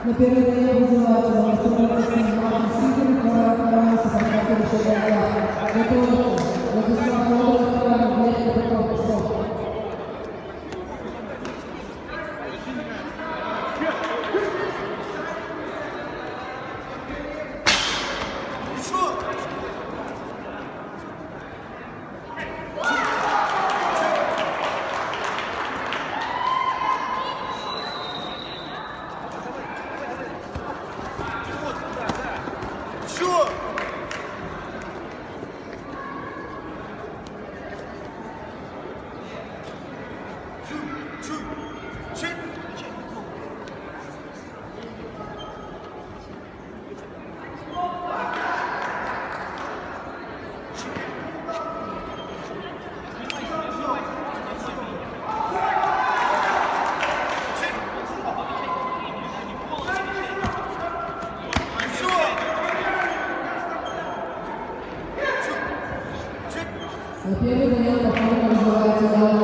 На первый день вызывается на выступление Марtin Сидоров, вторая сопровождатель Шагая. Готовится Владислав Володов, вторая Владимир Петров. Первый день, который называется